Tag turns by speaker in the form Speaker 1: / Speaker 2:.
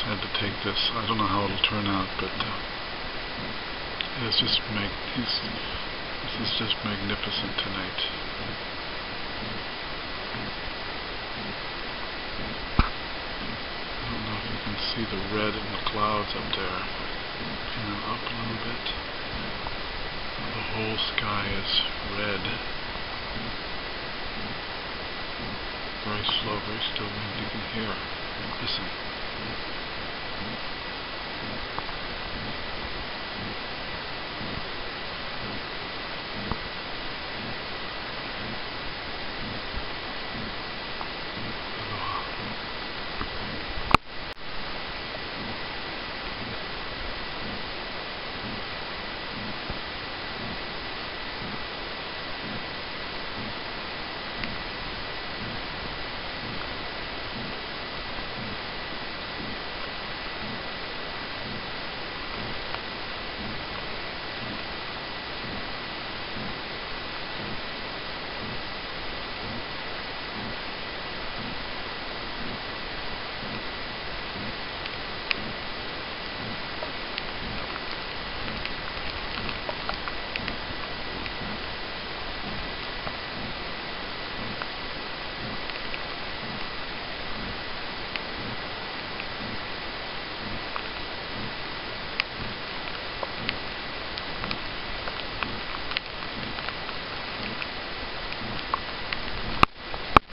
Speaker 1: had to take this. I don't know how it'll turn out, but it's just this is just magnificent tonight. I don't know if you can see the red in the clouds up there. Pin them up a little bit. The whole sky is red. Very slow, very still wind. You can hear. Listen.